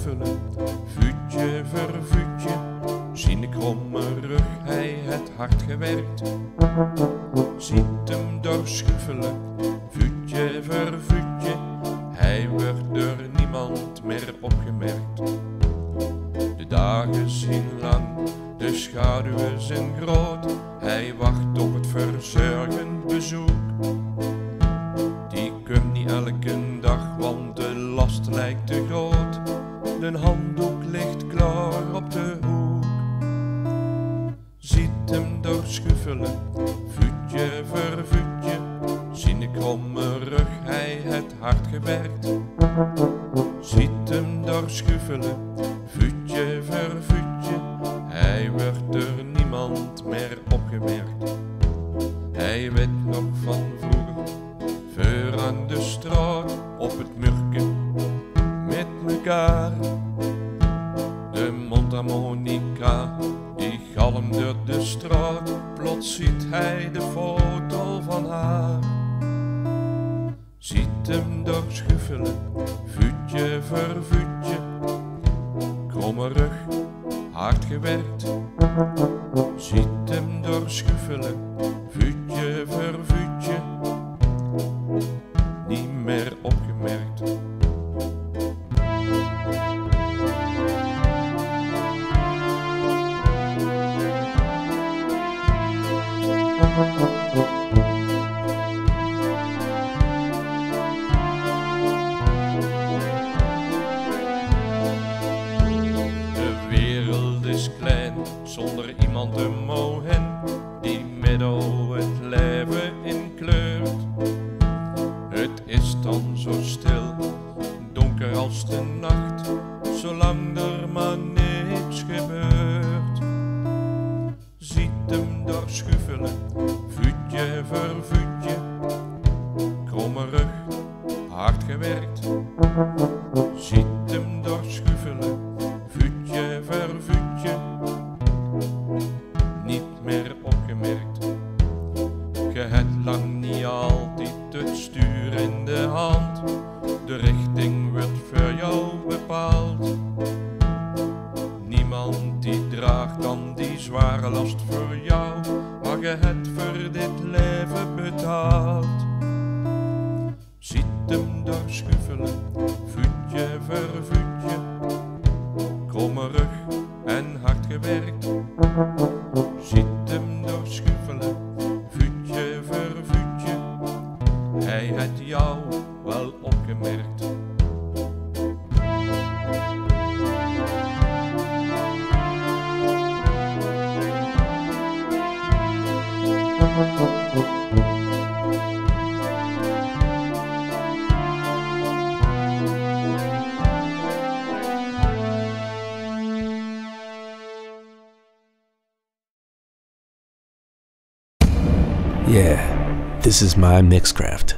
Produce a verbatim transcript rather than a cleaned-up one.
schuffelen, voetje voor voetje, zien kromme rug, hij het hard gewerkt. Ziet hem doorschuffelen, voetje voor voetje, hij wordt door niemand meer opgemerkt. De dagen zijn lang, de schaduwen zijn groot, hij wacht op het verzorgend bezoek. Die komt niet elke dag, want de last lijkt te groot. De handdoek ligt klaar op de hoek. Ziet hem doorschuffelen, voetje voor voetje, zien kromme rug, hij het hard gewerkt. Ziet hem doorschuffelen, voetje voor voetje, hij wordt door niemand meer opgemerkt. Hij weet nog van vroeger, voor aan de straat, op het murken, met mekaar. De mondharmonica, die galmt door de straat, plots ziet hij de foto van haar. Ziet hem doorschuffelen, voetje voor voetje, kromme rug, hard gewerkt. Ziet hem doorschuffelen, voetje voor voetje, niet meer opgemerkt. De wereld is klein, zonder iemand te mogen, die midden het leven inkleurt. Het is dan zo stil, donker als de nacht, zolang er maar niks gebeurt. Ziet hem doorschuffelen, voetje voor voetje, kromme rug, hard gewerkt. Ziet hem doorschuffelen, voetje voor voetje, niet meer opgemerkt. Je hebt lang niet altijd het stuur in de hand, de richting wordt voor jou bepaald. Niemand die draagt dan die zware last voor jou, maar je hebt voor dit leven betaald. Ziet hem doorschuffelen, voetje voor voetje, kromme rug en hard gewerkt. Ziet hem doorschuffelen, voetje voor voetje, hij heeft jou wel opgemerkt. Yeah, this is my Mixcraft.